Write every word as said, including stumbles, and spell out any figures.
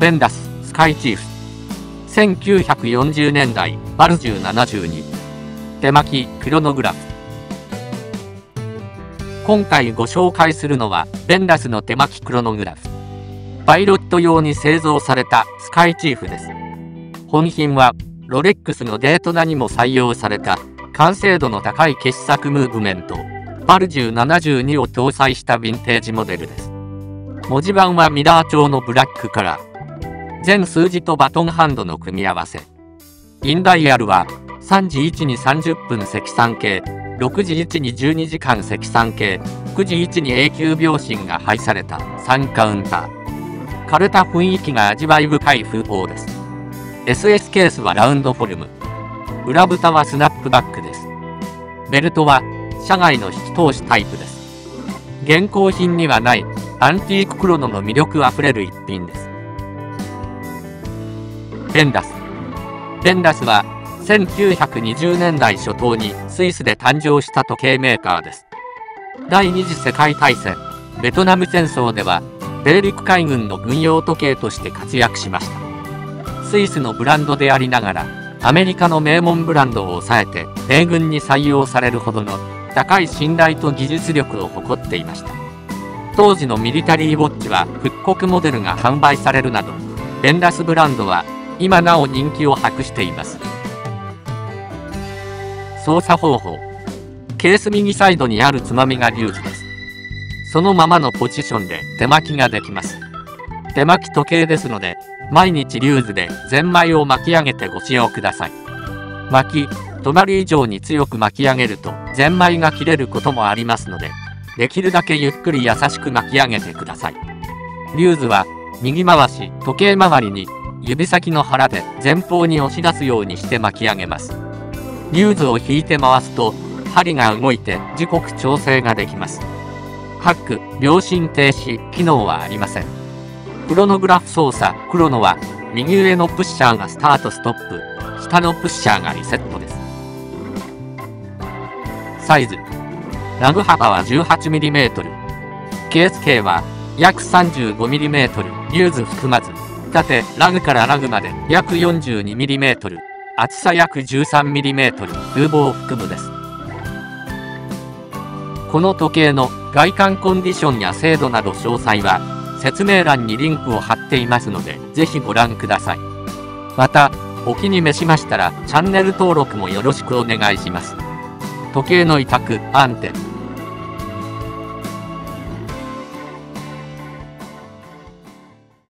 ベンダススカイチーフ。せんきゅうひゃくよんじゅうねんだいバルジューななじゅうに。手巻きクロノグラフ。今回ご紹介するのはベンダスの手巻きクロノグラフ。パイロット用に製造されたスカイチーフです。本品はロレックスのデートナにも採用された完成度の高い傑作ムーブメントバルジューななじゅうにを搭載したヴィンテージモデルです。文字盤はミラー調のブラックカラー。全数字とバトンハンドの組み合わせ。インダイヤルはさんじいちにさんじゅっぷん積算計、ろくじいちにじゅうにじかん積算計、くじいちに永久秒針が配されたさんカウンター。枯れた雰囲気が味わい深い風貌です。エスエス ケースはラウンドフォルム。裏蓋はスナップバックです。ベルトは社外の引き通しタイプです。現行品にはないアンティーククロノの魅力あふれる一品です。ベンダス。ベンダスはせんきゅうひゃくにじゅうねんだい初頭にスイスで誕生した時計メーカーです。第二次世界大戦、ベトナム戦争では米陸海軍の軍用時計として活躍しました。スイスのブランドでありながらアメリカの名門ブランドを抑えて米軍に採用されるほどの高い信頼と技術力を誇っていました。当時のミリタリーウォッチは復刻モデルが販売されるなどベンダスブランドは今なお人気を博しています。操作方法。ケース右サイドにあるつまみがリューズです。そのままのポジションで手巻きができます。手巻き時計ですので毎日リューズでゼンマイを巻き上げてご使用ください。巻き、止まり以上に強く巻き上げるとゼンマイが切れることもありますので、できるだけゆっくり優しく巻き上げてください。リューズは右回し、時計回りに指先の腹で前方に押し出すようにして巻き上げます。リューズを引いて回すと針が動いて時刻調整ができます。ハック、秒針停止機能はありません。クロノグラフ操作。クロノは右上のプッシャーがスタートストップ、下のプッシャーがリセットです。サイズ。ラグ幅は じゅうはちミリメートル。ケース径は約 さんじゅうごミリメートル。リューズ含まず。縦、ラグからラグまで約 よんじゅうにミリメートル。厚さ約 じゅうさんミリメートル。風防を含むです。この時計の外観コンディションや精度など詳細は説明欄にリンクを貼っていますので、ぜひご覧ください。また、お気に召しましたらチャンネル登録もよろしくお願いします。時計の委託、アンテ。